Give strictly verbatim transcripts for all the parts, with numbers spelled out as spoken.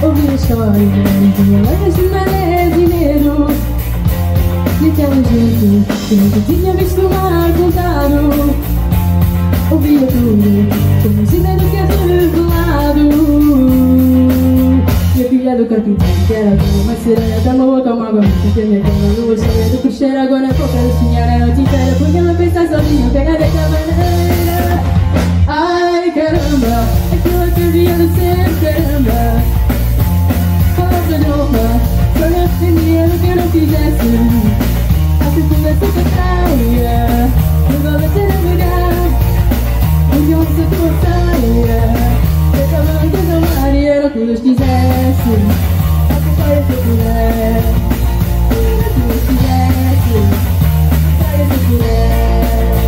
Ouvi a história de elas de maré de dinheiro, de aquela gente que nunca tinha visto o mar contado. Ouvia tudo, como um segredo que é revelado. E a filha do carpinteiro, que era como uma sereia, tão boa como água muito quente, como a lua cheia de cocheira. Agora a pouco ela sonhar a noite inteira, porque ela pensa sozinha, pega daquela maneira. Ai caramba, aquilo que havia de ser, caramba. Palavra de honra, só me arrependia do que eu não fizesse. Acho que pudesse cantar, não vale a pena negar. Onde eu uso a tua saia, deixa-me antes do mar e era o que Deus quisesse. Só que saia se eu puder, era o que Deus quisesse. Saia se eu puder.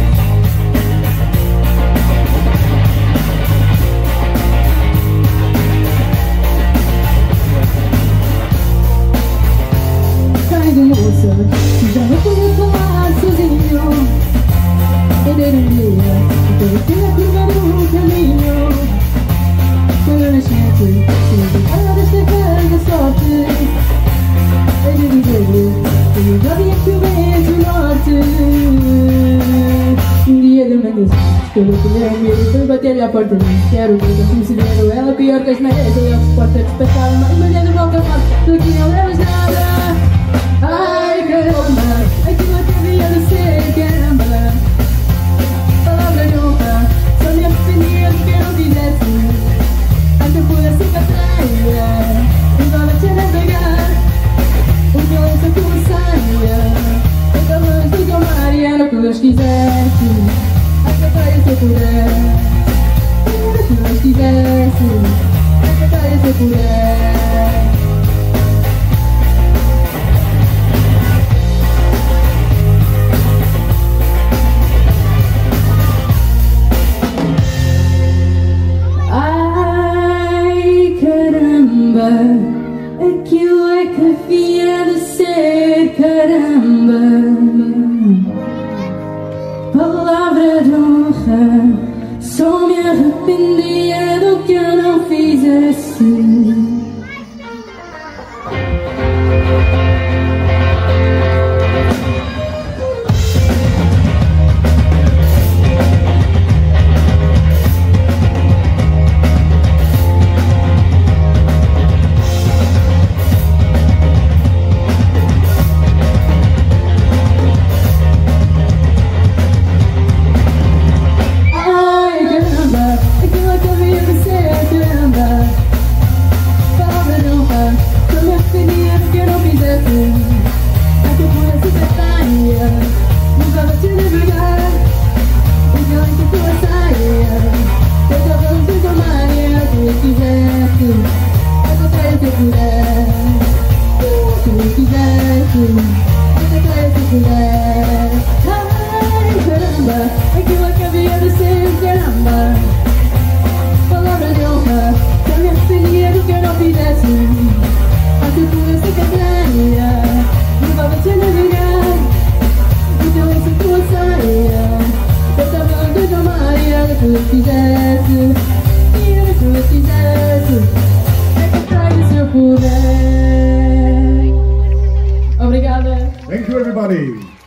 Sai do moça, já não pude falar sozinho. Perder um dia, perder a curva do caminho. Quando eu nascente, sinto a desta velha sorte. É de viver, eu já vi que o vento do norte. Um dia de manhã, escolhi o primeiro amigo e fui bater-lhe à porta. Quero ver como se vendo ela pior que as marés. Eu a resposta que passava, mas mulher de boca fora, tu aqui não levas nada. Ai caramba, aquilo que havia de ser, caramba. Palavra de honra, só me arrependia do que eu não fizesse. Acho que pudesse cantar, não vale a pena negar. O que eu lanço a tua saia, eu estava antes do mar e era o que Deus quisesse. Acho que saia se eu puder, era o que Deus quisesse. Acho que saia se eu puder. Aquilo é que havia de ser, caramba. Palavra de honra, só me arrependia do que eu não fizesse. Ai caramba, aquilo que havia de ser, caramba. Palavra de honra, só me arrependia do que eu não fizesse. Acho que pudesse cantar, não vale a pena negar. O que eu lanço a tua saia, eu estava antes do mar e era o que eu quisesse. E era o que eu quisesse, é que trai se eu puder. Obrigada. Thank you everybody.